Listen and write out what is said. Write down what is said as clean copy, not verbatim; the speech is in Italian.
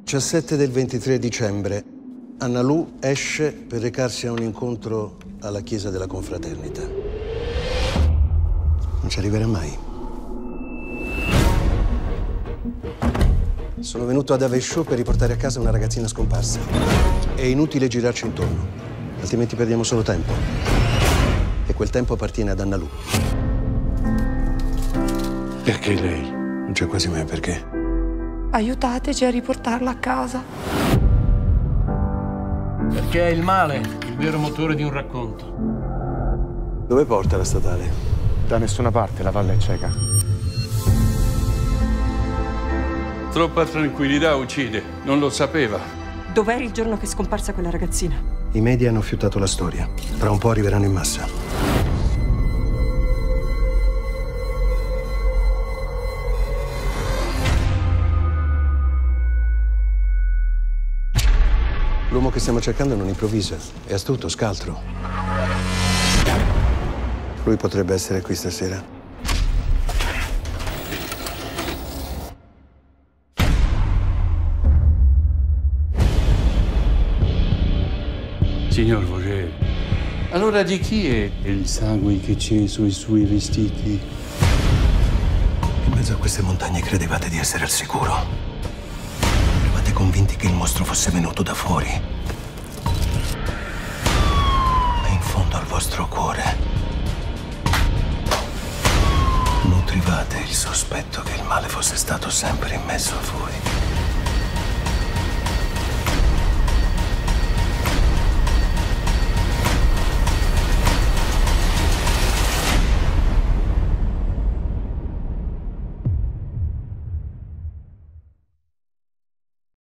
17 del 23 dicembre, Annalù esce per recarsi a un incontro alla chiesa della confraternita. Non ci arriverà mai. Sono venuto ad Avezzano per riportare a casa una ragazzina scomparsa. È inutile girarci intorno, altrimenti perdiamo solo tempo. E quel tempo appartiene ad Annalù. Perché lei? Non c'è quasi mai perché. Aiutateci a riportarla a casa. Perché è il male, il vero motore di un racconto. Dove porta la statale? Da nessuna parte, la valle è cieca. Troppa tranquillità uccide, non lo sapeva. Dov'eri il giorno che è scomparsa quella ragazzina? I media hanno fiutato la storia. Tra un po' arriveranno in massa. L'uomo che stiamo cercando non improvvisa, è astuto, scaltro. Lui potrebbe essere qui stasera. Signor Vogel, allora di chi è il sangue che c'è sui suoi vestiti? In mezzo a queste montagne credevate di essere al sicuro. Eravate convinti che il mostro fosse venuto da fuori. Ma in fondo al vostro cuore nutrivate il sospetto che il male fosse stato sempre in mezzo a voi.